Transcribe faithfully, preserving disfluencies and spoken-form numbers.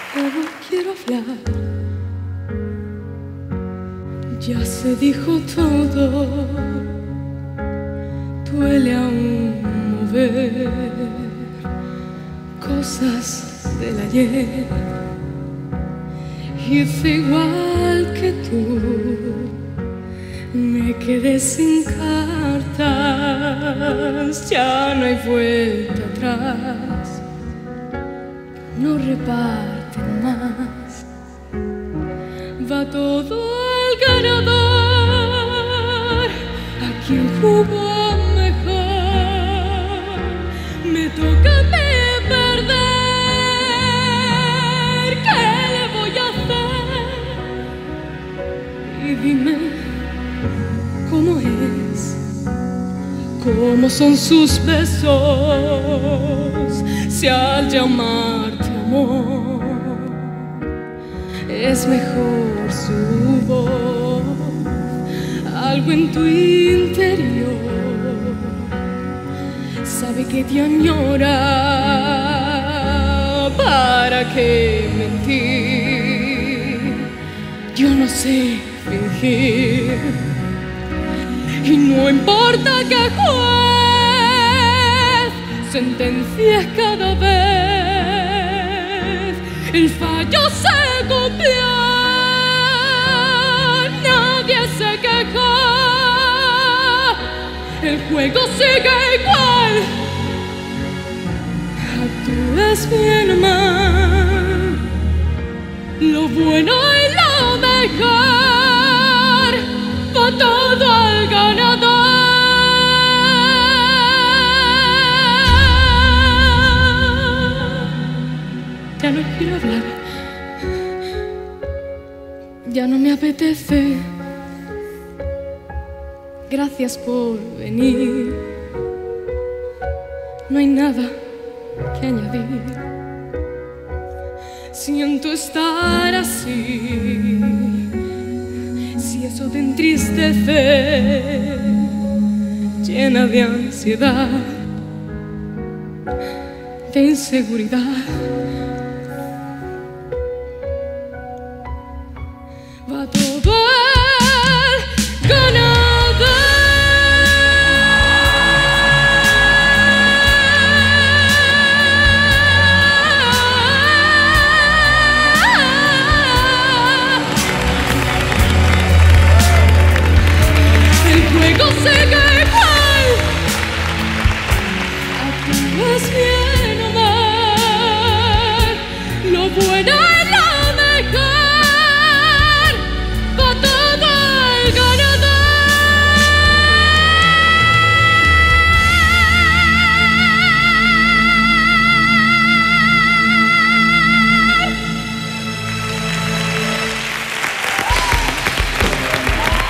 Ya no quiero hablar, ya se dijo todo. Duele aún mover cosas del ayer. Hice igual que tú, me quedé sin cartas. Ya no hay vuelta atrás, no reparten más. Va todo al ganador, a quien jugó mejor. Me toca a mí perder, ¿qué le voy a hacer? Y dime cómo es, cómo son sus besos, si al llamarte amor es mejor su voz, algo en tu interior sabe que te añora. ¿Para qué mentir? Yo no sé fingir, y no importa que juez sentencias cada vez, el fallo se cumplió, nadie se quejó, el juego sigue igual. Actúes bien o mal, lo bueno y lo mejor, va todo al ganador. Ya no quiero hablar, ya no me apetece. Gracias por venir, no hay nada que añadir. Siento estar así, si eso te entristece, llena de ansiedad, de inseguridad.